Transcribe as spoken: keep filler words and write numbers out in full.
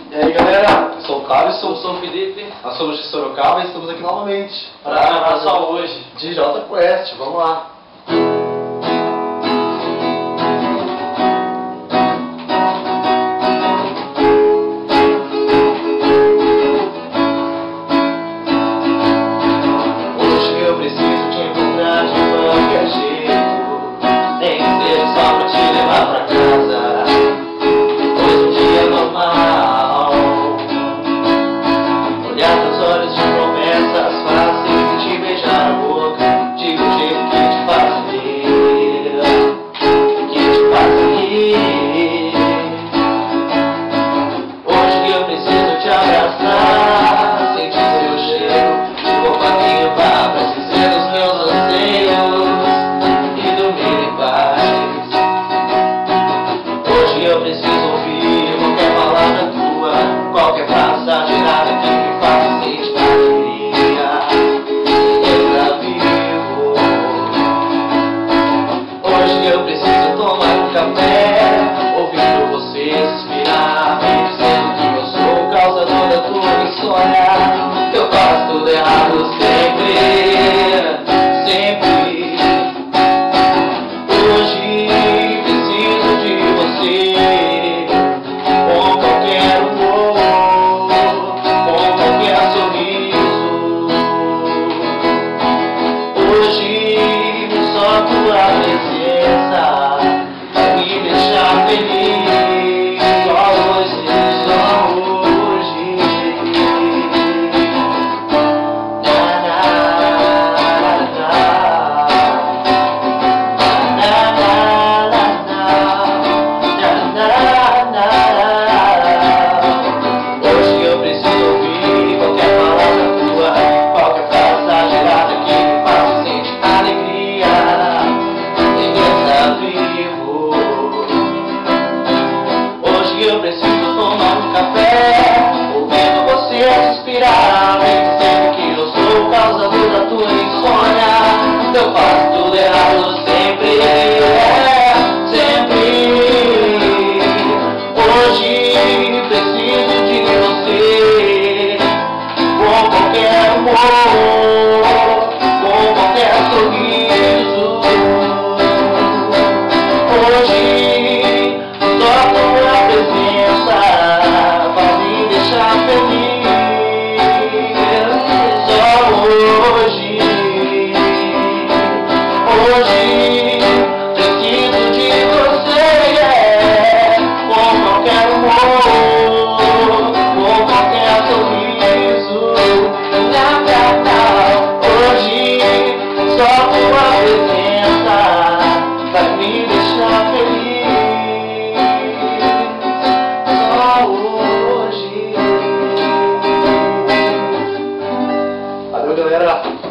E aí galera, eu sou o Cláudio, Eu sou o Felipe. nós somos de Sorocaba e estamos aqui novamente Para gravar só hoje. de Jota Quest, vamos lá. Hoje eu preciso te encontrar de qualquer jeito, nem que seja só pra te levar pra casa. Pois um dia normal, olhar teus olhos de promessas fáceis e te beijar a boca de um jeito que te faz rir, que te faz rir. Hoje eu preciso te abraçar, sentir seu cheiro de companhia para esquecer os meus anseios e dormir em paz. Hoje eu preciso ouvir qualquer palavra tua, qualquer frase exagerada que me faça sentir alegria e estar vivo. Hoje eu preciso tomar um café, ouvindo você suspirar, me dizendo que eu sou o causador da tua insônia, que eu faço tudo errado sempre, sempre. Hoje preciso de você, com qualquer humor, com qualquer sorriso. Hoje só tua presença vai me deixar feliz. Só hoje, só hoje. Na, na, na. Hoje eu preciso ouvir qualquer palavra tua, qualquer frase exagerada que me faça sentir alegria e estar vivo. Hoje eu preciso tomar um café, ouvindo você suspirar, me dizendo que eu sou o causador da tua insônia, que eu faço tudo errado sempre, é, sempre. Hoje preciso de você, com qualquer humor, com qualquer sorriso. Hoje só tua presença vai me deixar feliz. Só hoje, hoje preciso de você, é, com qualquer humor, com qualquer sorriso. Na verdade, hoje só tua presença vai me deixar feliz. Só hoje. Valeu, galera.